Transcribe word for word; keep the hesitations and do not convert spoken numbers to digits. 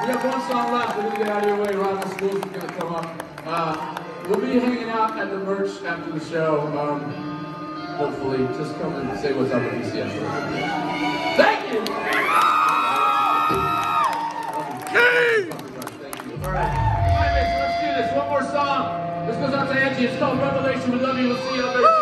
We have one song left. We're going to get out of your way. Ron Schools is going to come up. Uh, we'll be hanging out at the merch after the show. Um, hopefully, just come and say what's up if you see us. Thank you! Thank you. All right. All right, so let's do this. One more song. This goes out to Angie. It's called Revelation. We love you. We'll see you out there.